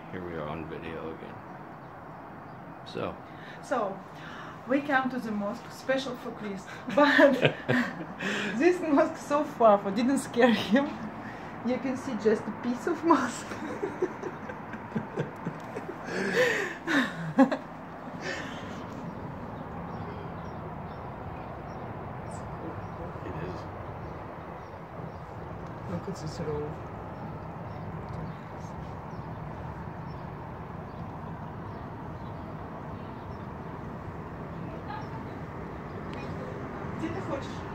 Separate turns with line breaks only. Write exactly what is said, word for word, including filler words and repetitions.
Here we are on video again. So.
So, we come to the mosque special for Chris, but this mosque so far for didn't scare him. You can see just a piece of mosque.
It is.
Look at this row. Где ты хочешь?